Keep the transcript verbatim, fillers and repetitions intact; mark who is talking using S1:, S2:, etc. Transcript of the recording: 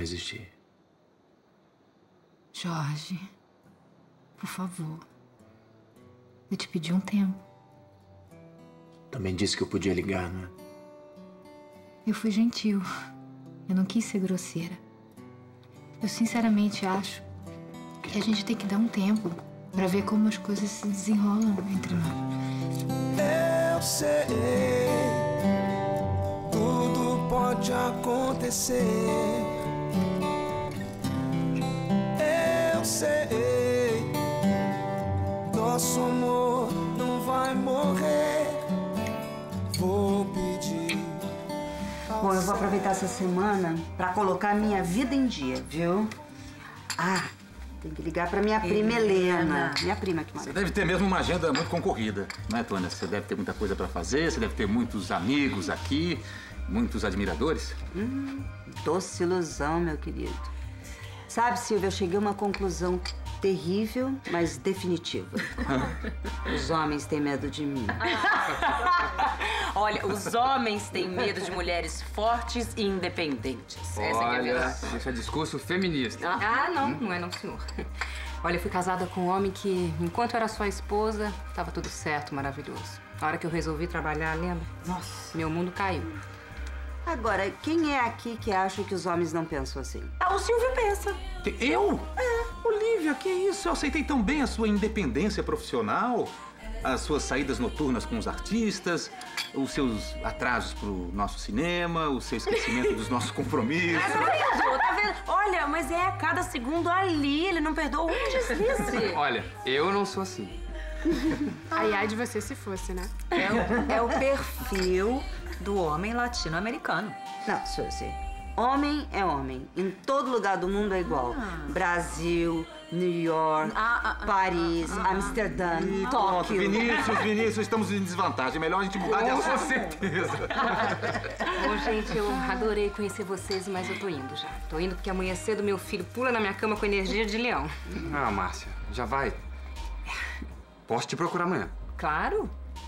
S1: resistir.
S2: Jorge, por favor. Eu te pedi um tempo.
S1: Também disse que eu podia ligar, não é?
S2: Eu fui gentil. Eu não quis ser grosseira. Eu sinceramente acho que a gente tem que dar um tempo pra ver como as coisas se desenrolam entre nós.
S3: Eu sei, tudo pode acontecer. Eu sei, nosso amor não vai morrer. Vou pedir.
S4: Bom, eu vou aproveitar essa semana pra colocar minha vida em dia, viu? Ah, tem que ligar pra minha prima Helena. Minha prima que mora.
S5: Você deve ter mesmo uma agenda muito concorrida, não é, Tônia? Você deve ter muita coisa pra fazer, você deve ter muitos amigos aqui, muitos admiradores.
S4: Hum, doce ilusão, meu querido. Sabe, Silvia, eu cheguei a uma conclusão terrível, mas definitiva. Os homens têm medo de mim.
S6: Olha, os homens têm medo de mulheres fortes e independentes. Essa é a verdade.
S7: Isso é discurso feminista.
S6: Ah, não, não é não, senhor. Olha, eu fui casada com um homem que, enquanto era sua esposa, estava tudo certo, maravilhoso. A hora que eu resolvi trabalhar, lembra? Nossa, meu mundo caiu.
S4: Agora, quem é aqui que acha que os homens não pensam assim?
S6: Ah, o Silvio pensa.
S5: Eu? É. Olivia, que isso? Eu aceitei tão bem a sua independência profissional, as suas saídas noturnas com os artistas, os seus atrasos pro nosso cinema, o seu esquecimento dos nossos compromissos.
S6: Ah, tá vendo? Tá vendo? Olha, mas é a cada segundo ali, ele não perdoa um deslize.
S7: Olha, eu não sou assim.
S8: Ai, ai de você se fosse, né?
S9: É o, é o perfil do homem latino-americano.
S4: Não, Suzy. Homem é homem. Em todo lugar do mundo é igual. Ah. Brasil, New York, ah, ah, Paris, ah, ah, Amsterdã,
S5: e
S4: Tóquio.
S5: Pronto, Vinícius, Vinícius, estamos em desvantagem. Melhor a gente mudar de assunto.
S7: Com certeza.
S6: Bom, gente, eu adorei conhecer vocês, mas eu tô indo já. Tô indo porque amanhã cedo meu filho pula na minha cama com energia de leão.
S7: Ah, Márcia, já vai. Posso te procurar amanhã?
S6: Claro.